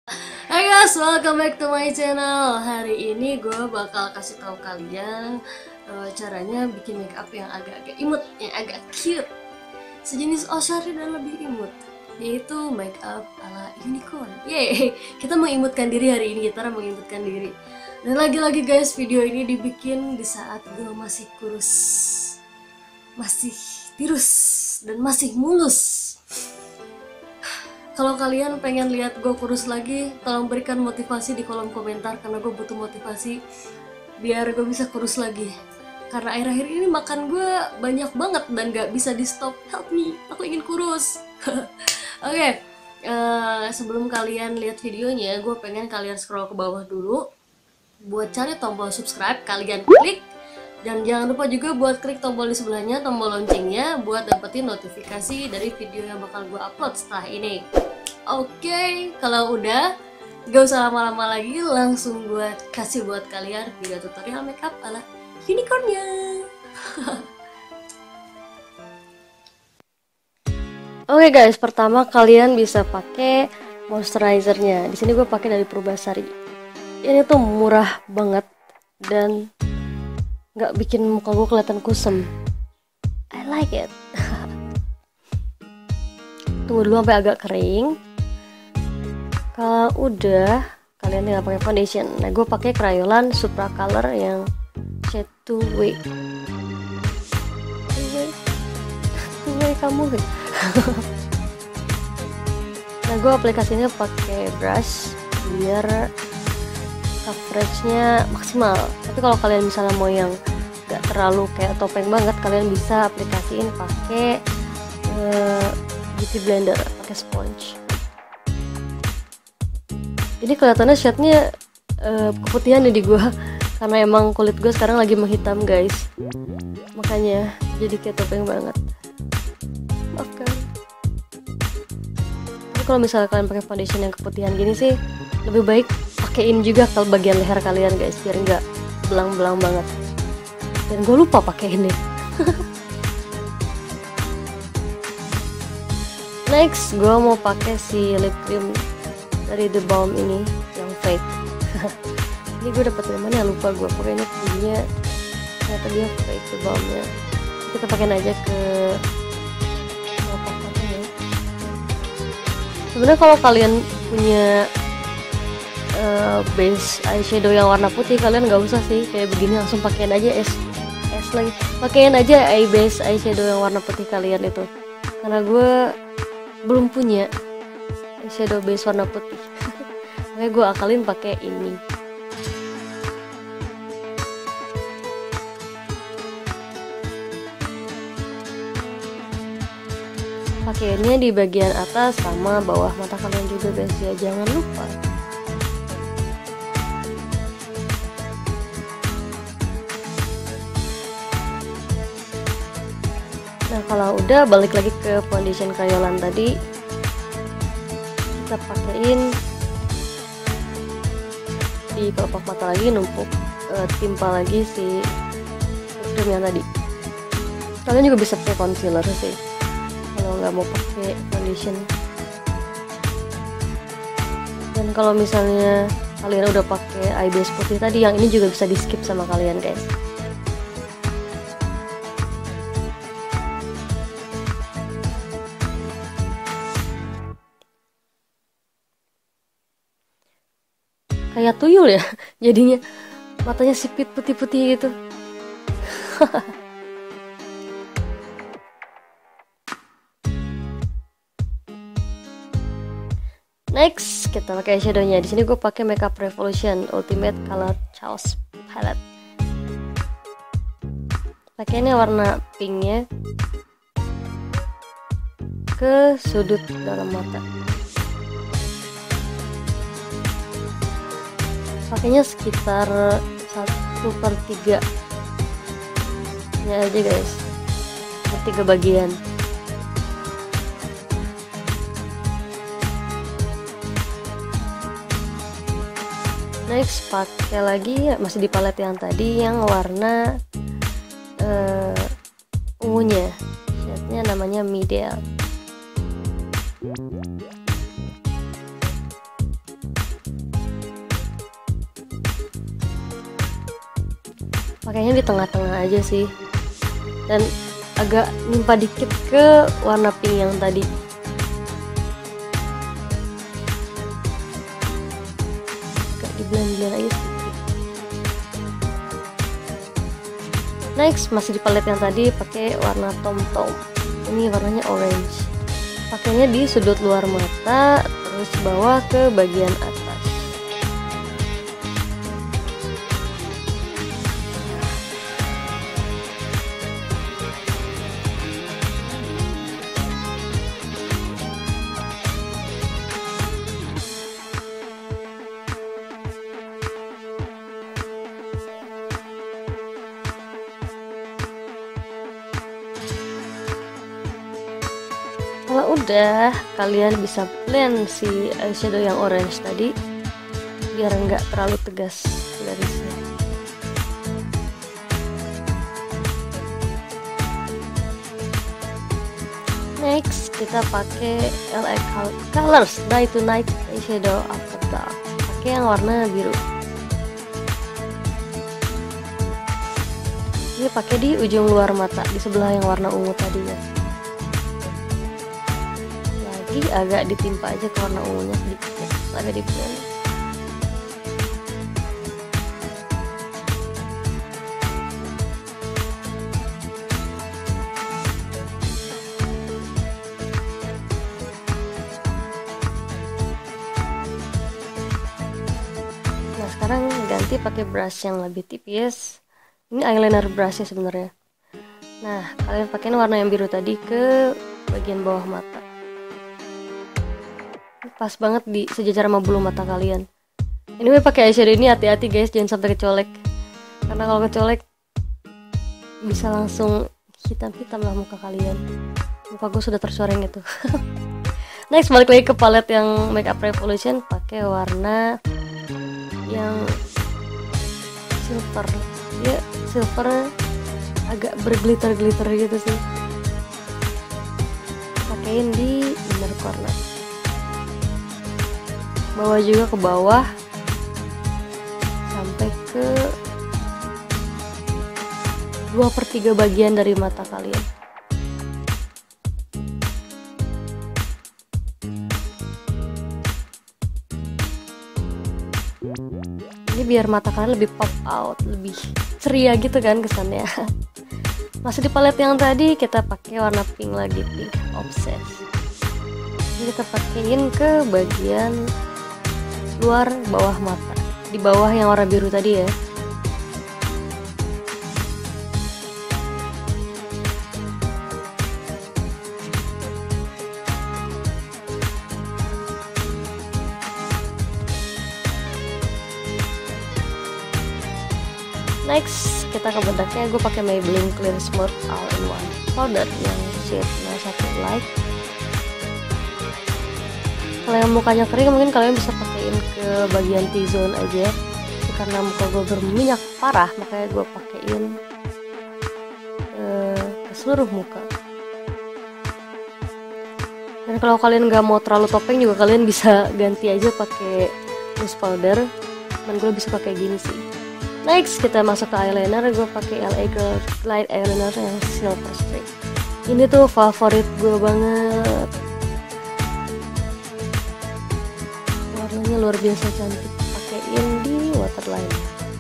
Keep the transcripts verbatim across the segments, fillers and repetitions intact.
Hai guys, welcome back to my channel. Hari ini gue bakal kasih tahu kalian uh, caranya bikin make up yang agak-agak imut, yang agak cute, sejenis Oshari dan lebih imut, yaitu make up ala unicorn. Yeay, kita mengimutkan diri hari ini, kita mengimutkan diri. Dan lagi-lagi guys, video ini dibikin di saat gue masih kurus, masih tirus, dan masih mulus. Kalau kalian pengen lihat gue kurus lagi, tolong berikan motivasi di kolom komentar, karena gue butuh motivasi biar gue bisa kurus lagi. Karena akhir-akhir ini makan gue banyak banget dan gak bisa di stop. Help me, aku ingin kurus. Oke, okay. uh, sebelum kalian lihat videonya, gue pengen kalian scroll ke bawah dulu. Buat cari tombol subscribe, kalian klik. Dan jangan lupa juga buat klik tombol di sebelahnya, tombol loncengnya, buat dapetin notifikasi dari video yang bakal gue upload setelah ini. Oke, okay, kalau udah, gak usah lama-lama lagi, langsung buat kasih buat kalian video tutorial makeup ala unicornnya. Oke okay guys, pertama kalian bisa pakai moisturizernya. Di sini gue pakai dari Purbasari. Ini tuh murah banget dan nggak bikin muka gue kelihatan kusem. I like it. Tunggu dulu sampai agak kering. Kalau udah, kalian tinggal pakai foundation. Nah, gue pakai Crayolan Supra Color yang shade two way. Two way, two way kamu gitu. Nah, gue aplikasinya pakai brush biar coveragenya maksimal. Tapi kalau kalian misalnya mau yang gak terlalu kayak topeng banget, kalian bisa aplikasiin pakai uh, beauty blender, pakai sponge. Ini kelihatannya shade-nya uh, keputihan nih di gua, karena emang kulit gue sekarang lagi menghitam guys, makanya jadi kayak topeng banget. Maafkan. Tapi kalau misalnya kalian pakai foundation yang keputihan gini sih, lebih baik pakein juga ke bagian leher kalian guys, biar nggak belang-belang banget. Dan gue lupa pakai ini. Next, gue mau pakai si lip cream dari The Balm ini yang fake. Ini gue dapet dari mana ya, lupa gue. Pokoknya ini ternyata dia fake The Balmnya. Kita pakein aja ke otak-otaknya. Sebenarnya kalau kalian punya Uh, base eyeshadow yang warna putih, kalian nggak usah sih kayak begini, langsung pakein aja es es lagi, pakein aja eye base eyeshadow yang warna putih kalian itu, karena gue belum punya eyeshadow base warna putih. Makanya gue akalin pakai ini. Pakainya di bagian atas sama bawah mata kalian juga guys ya, jangan lupa. Nah, kalau udah, balik lagi ke foundation Crayolan tadi, kita pakein di kelopak mata lagi, numpuk uh, timpa lagi si cream yang tadi. Kalian juga bisa pakai concealer sih kalau nggak mau pakai foundation. Dan kalau misalnya kalian udah pakai eye base putih tadi, yang ini juga bisa di skip sama kalian guys. Kayak tuyul ya jadinya, matanya sipit putih-putih gitu. Next, kita pakai eyeshadownya. Di sini gue pakai Makeup Revolution Ultimate Color Chaos Palette. Pakainya warna pinknya ke sudut dalam mata. Pakainya sekitar satu per tiga ya aja guys, per tiga bagian. Next, pakai lagi masih di palette yang tadi yang warna uh, ungunya, shade-nya namanya Middle. pakainya di tengah-tengah aja sih, dan agak nimpa dikit ke warna pink yang tadi. Agak di blend-blend aja sedikit. Next, masih di palet yang tadi, pakai warna tom-tom. Ini warnanya orange. Pakainya di sudut luar mata, terus bawa ke bagian atas. Kalau udah, kalian bisa blend si eyeshadow yang orange tadi biar nggak terlalu tegas garisnya. Next, kita pakai L A Colors Day to Night Eyeshadow After Dark. Pakai yang warna biru. Ini pakai di ujung luar mata, di sebelah yang warna ungu tadi ya. Agak ditimpa aja ke warna ungunya sedikit ya, agak di blend. Nah sekarang ganti pakai brush yang lebih tipis. Ini eyeliner brushnya sebenarnya. Nah kalian pakai warna yang biru tadi ke bagian bawah mata. Pas banget di sejajar sama bulu mata kalian. Ini anyway, pakai eyeshadow ini hati-hati guys, jangan sampai kecolek. Karena kalau kecolek bisa langsung hitam-hitam lah muka kalian. Muka gue sudah tercoreng itu. Next, balik lagi ke palet yang Makeup Revolution, pakai warna yang silver. Ya, silver agak berglitter-glitter gitu sih. Pakein di inner corner. Bawa juga ke bawah sampai ke dua per tiga bagian dari mata kalian. Ini biar mata kalian lebih pop out, lebih ceria gitu kan kesannya. Masih di palet yang tadi, kita pakai warna pink lagi, Pink Obsessed. Ini kita pakein ke bagian luar bawah mata, di bawah yang warna biru tadi ya. Next, kita ke bedaknya. Gue pakai Maybelline Clear Smooth All in One powder yang shade nol satu light. Kalau yang mukanya kering mungkin kalian bisa pakaiin ke bagian T-zone aja. Tapi karena muka gue berminyak parah, makanya gue pakaiin uh, ke seluruh muka. Dan kalau kalian nggak mau terlalu topeng juga kalian bisa ganti aja pakai loose powder. Dan gue bisa pakai gini sih. Next, kita masuk ke eyeliner. Gue pakai L A Girl Light Eyeliner yang silver streak. Ini tuh favorit gue banget. Warnanya luar biasa cantik. Pakaiin di waterline.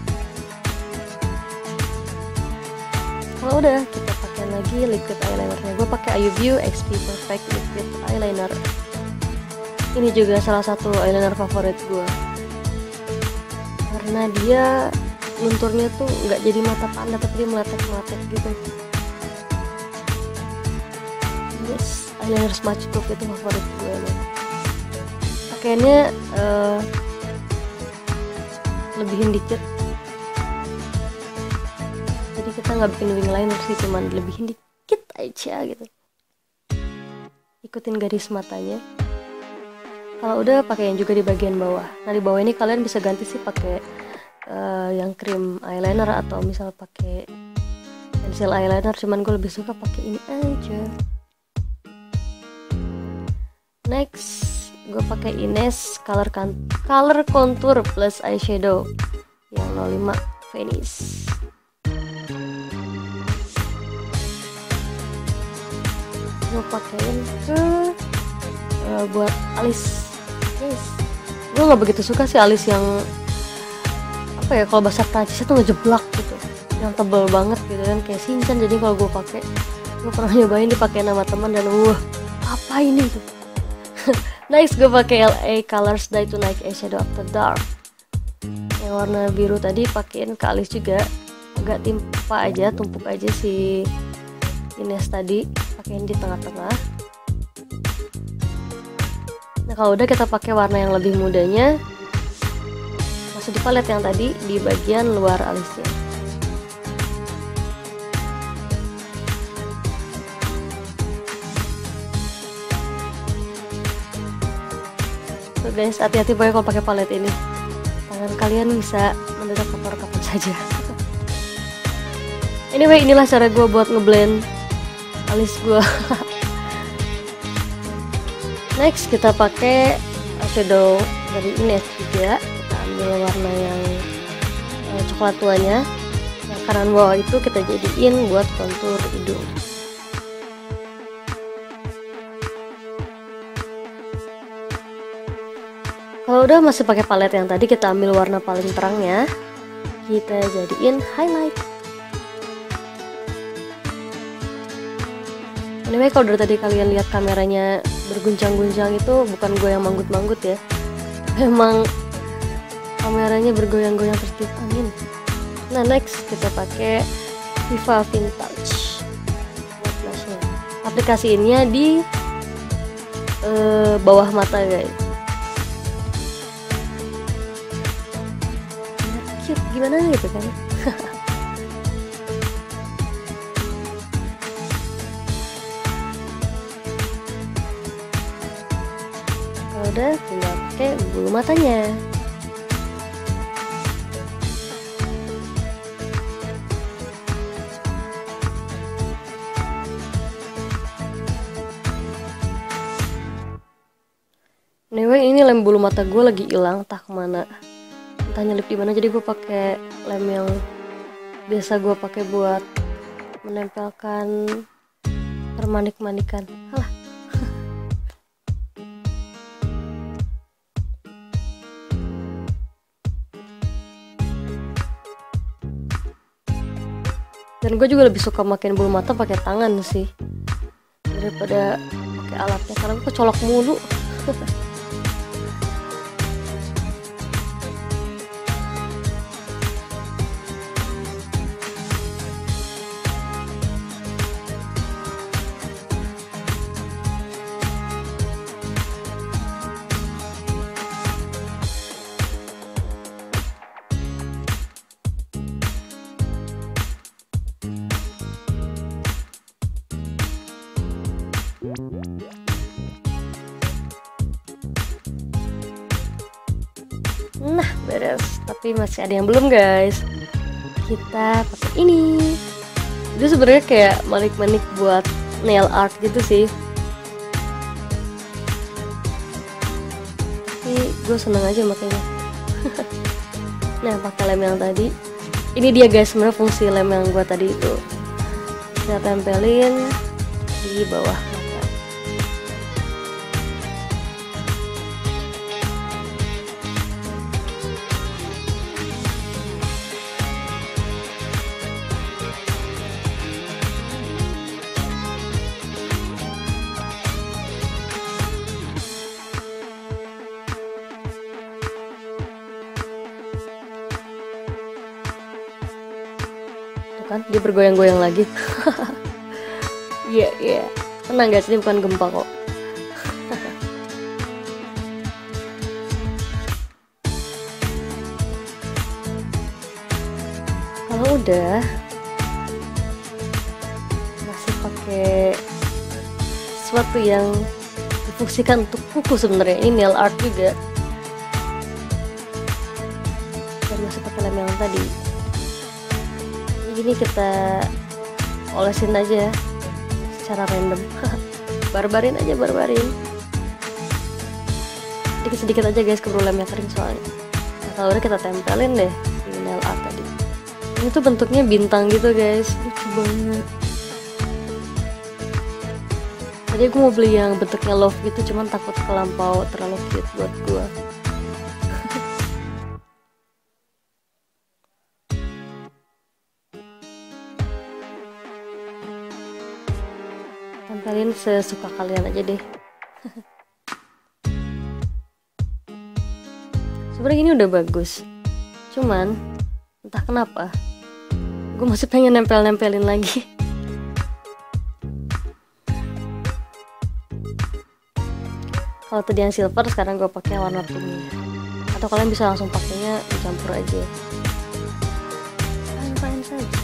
Kalau udah, kita pakai lagi liquid eyelinernya. Gue pakai Ayu View X P Perfect Liquid Eyeliner. Ini juga salah satu eyeliner favorit gue. Karena dia lunturnya tuh nggak jadi mata panda, tapi dia meletek-meletek gitu. Yes, eyeliner smudge proof itu favorit gue nih. Pakaiannya uh, lebihin dikit, jadi kita nggak bikin wing liner sih, cuman lebihin dikit aja gitu. Ikutin garis matanya. Kalau udah, pakaiin juga di bagian bawah. Nah di bawah ini kalian bisa ganti sih pakai uh, yang cream eyeliner atau misal pakai pencil eyeliner. Cuman gue lebih suka pakai ini aja. Next, gue pakai Ines Color Con Color Contour Plus Eyeshadow yang nol lima Venice. gue pakein ke uh, buat alis guys. Gue nggak begitu suka sih alis yang apa ya, kalau bahasa Prancis itu ngejeblak gitu, yang tebel banget gitu kan, kayak Shinchan. Jadi kalau gue pakai, gue pernah nyobain dipakai sama teman dan wah apa ini tuh. Next gue pakai L A Colors Dye Tonic Eyeshadow After Dark yang warna biru tadi, pakein ke alis juga, agak timpa aja, tumpuk aja si Ines tadi, pakein di tengah-tengah. Nah kalau udah kita pakai warna yang lebih mudanya, masuk di palet yang tadi di bagian luar alisnya. So guys, hati-hati pokoknya kalau pakai palet ini, tangan kalian bisa mendadak kotor kapan saja. Anyway, inilah cara gue buat ngeblend alis gue. Next kita pakai eyeshadow dari Ines juga. Kita ambil warna yang eh, coklat tuanya, yang kanan bawah itu kita jadiin buat kontur hidung. Kalau udah masih pakai palet yang tadi, kita ambil warna paling terangnya, kita jadiin highlight. Anyway, kalau dari tadi kalian lihat kameranya berguncang-guncang, itu bukan gue yang manggut-manggut ya, memang kameranya bergoyang-goyang tertiup angin. Nah next kita pakai Viva Vintage buat blushnya. Aplikasiinnya di uh, bawah mata guys. Cute gimana gitu kan. Udah tinggal pakai bulu matanya. Anyway, ini lem bulu mata gue lagi hilang, entah kemana, entah nyelip di mana. Jadi gue pakai lem yang biasa gue pakai buat menempelkan permanik-manikan. Alah. Dan gue juga lebih suka makin bulu mata pakai tangan sih daripada pakai alatnya, karena gue kecolok mulu. Nah beres, tapi masih ada yang belum guys. Kita pakai ini. Itu sebenarnya kayak manik-manik buat nail art gitu sih, tapi gue seneng aja makanya. Nah pakai lem yang tadi, ini dia guys sebenarnya fungsi lem yang gue tadi itu. Kita tempelin di bawah mata. Kan dia bergoyang-goyang lagi. Iya, yeah, iya. Yeah. Tenang guys, ini bukan gempa kok. Kalau udah masih pakai sesuatu yang difungsikan untuk kuku sebenarnya, ini nail art juga. Dan masih pakai lem yang tadi. Ini kita olesin aja secara random. Barbarin aja, barbarin sedikit-sedikit aja guys, keburu lemnya kering soalnya. Nah, kalau udah kita tempelin deh di nail art tadi. Ini tuh bentuknya bintang gitu guys, lucu banget. Tadi gue mau beli yang bentuknya love gitu, cuman takut kelampau terlalu cute buat gue. Tempelin sesuka kalian aja deh. Sebenarnya ini udah bagus, cuman entah kenapa gue masih pengen nempel-nempelin lagi. Kalau tadi yang silver, sekarang gue pakai warna pink. Atau kalian bisa langsung pakainya dicampur aja. Fine-fine saja.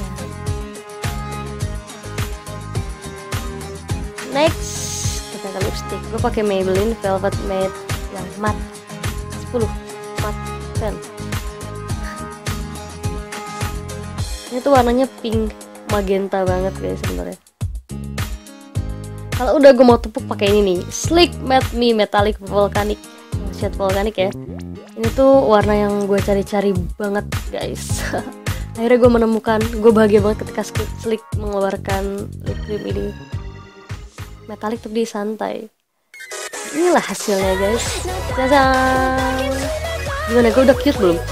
Next, kita ke lipstick. Gue pakai Maybelline Velvet Matte yang matte sepuluh matte pen. Ini tuh warnanya pink magenta banget guys sebenarnya. Kalau udah gue mau tepuk pakai ini nih, Sleek Matte Me Metallic Volcanic, shade volcanic ya. Ini tuh warna yang gue cari-cari banget guys. Akhirnya gue menemukan, gue bahagia banget ketika Sleek mengeluarkan lip cream ini. Metalik tapi santai. Inilah hasilnya guys. Cacan. Gimana, gue udah cute belum?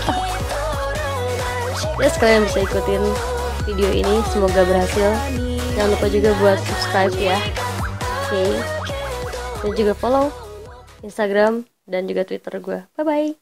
Ya sekalian bisa ikutin video ini, semoga berhasil. Jangan lupa juga buat subscribe ya. Oke okay. Dan juga follow Instagram dan juga Twitter gue. Bye bye.